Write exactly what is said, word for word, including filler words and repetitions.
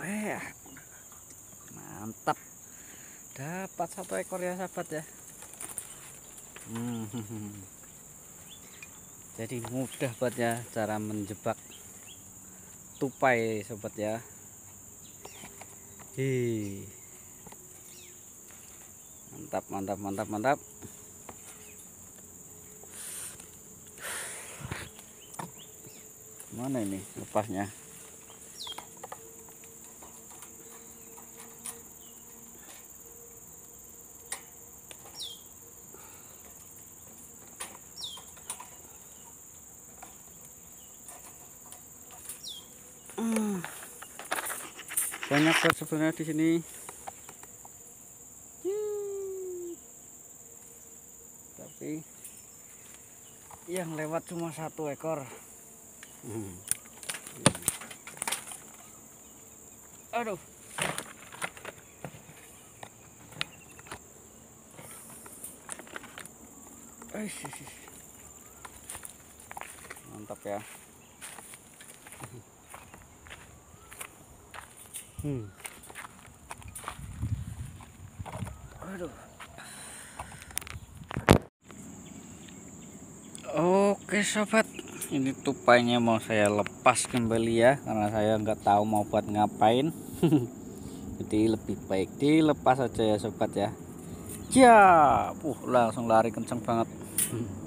Eh, mantap, dapat satu ekor ya sahabat ya. Hmm. Jadi mudah buat ya cara menjebak tupai sobat ya. Hi. Mantap, mantap, mantap, mantap. Mana ini lepasnya? Hmm. Banyak buat sebenarnya di sini. Tapi yang lewat cuma satu ekor. Hmm. Aduh. Mantap ya. Hmm. Aduh. Oke sobat, ini tupainya mau saya lepas kembali ya, karena saya nggak tahu mau buat ngapain. Jadi lebih baik dilepas aja ya sobat ya. Ya, uh langsung lari kenceng banget.